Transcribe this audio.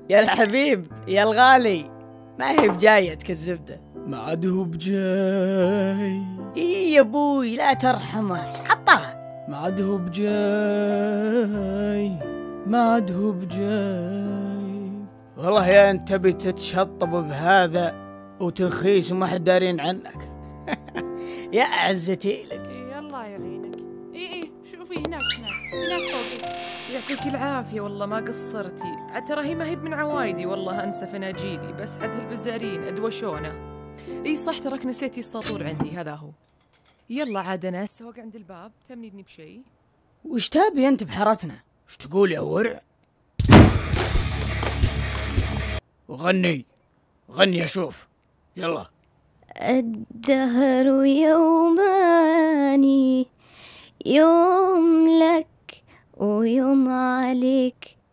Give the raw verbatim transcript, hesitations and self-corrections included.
يا الحبيب يا الغالي، ما هي بجايتك الزبدة. ما عاد هو بجاي. إيه يا ابوي لا ترحمه، حطها. ما عاد هو بجاي، ما عاد هو بجاي. والله يا انت تبي تتشطب بهذا وتخيس وما حد دارين عنك. يا أعزتي لك. إيه الله يعينك. إيه إيه شوفي هناك هناك هناك فوقي. يعطيك العافية والله ما قصرتي، عاد ترى هي ما هي من عوايدي والله أنسى فناجيلي، بس عاد هالبزارين أدوشونا. إي صح تراك نسيتي الساطور عندي، هذا هو. يلا عاد أنا أسوق عند الباب، تمنيني بشيء؟ وش تابي أنت بحارتنا؟ وش تقول يا ورع؟ وغني غني أشوف، يلا. الدهر يوماني، يوم لك ويوم عليك،